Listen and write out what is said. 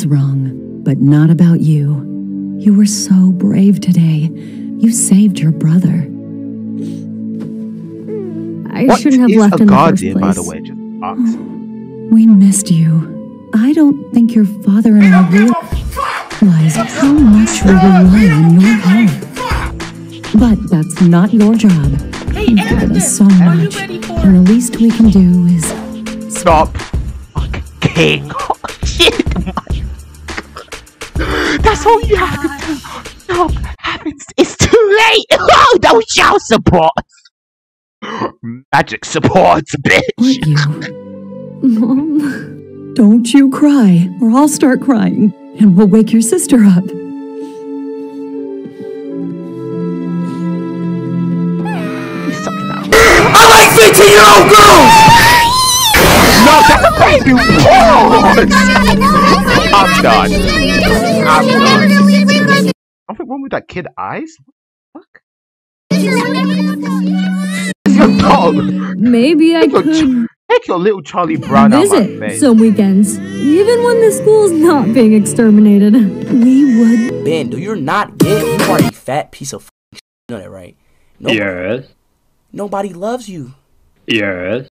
world's wrong, but not about you. You were so brave today. You saved your brother. I shouldn't have left in the first place. By the way, just ask. We missed you. I don't think your father and I realize how much we rely on your help. But that's not your job. You've given us so much, and the least we can do is... Stop. King. Shit. That's all you have to do. Stop. It's too late. Oh, that was child support. Magic support, bitch. Would you? Mom, don't you cry, or I'll start crying, and we'll wake your sister up. I like 15-year-old girls! No, that's a baby. I'm done. Nothing wrong with that kid eyes? What the fuck? It's your dog. Maybe I could Take your little Charlie Brown out of my face. some weekends, even when the school's not being exterminated. We would... Ben, do you not get you are a fat piece of f***ing shit. You know that, right? Yes. Nobody loves you. Yes.